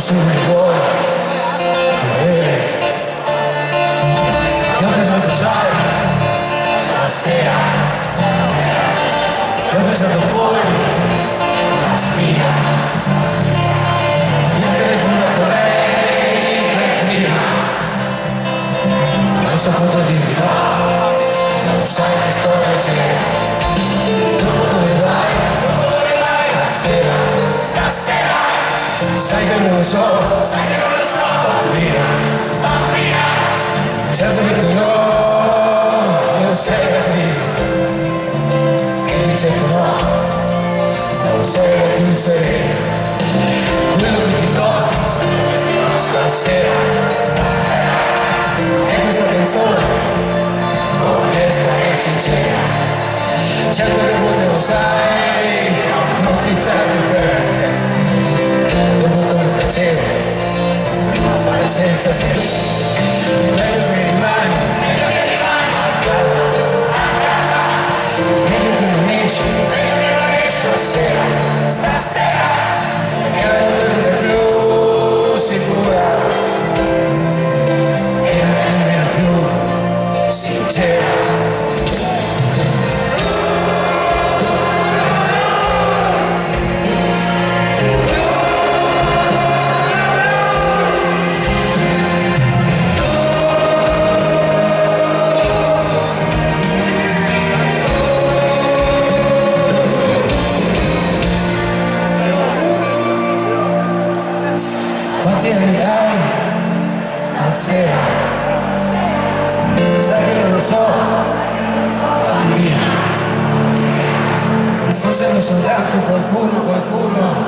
se mi vuoi tenere. Ti ho pensato, sai, stasera. Ti ho pensato poi la sfida. Mi ha telefonato lei per prima. Non ho saputo dirgli no. Non sai che storia c'è. Dopo dove vai? Stasera. Sai che non lo so, bambina. Certo che tu non sei la prima che dice che no, non sei la più serena. Quello che ti do stasera è questa canzone onesta e sincera. Certo che voi lo sai, approfittare di te. Dopo come facevo a fare senza sé. Meglio che rimani a casa. Meglio che non esci stasera. Che la notte è più sicura e la mente è più sincera. Quanti anni hai stasera? Sai che non lo so, bambina. Forse non soltanto qualcuno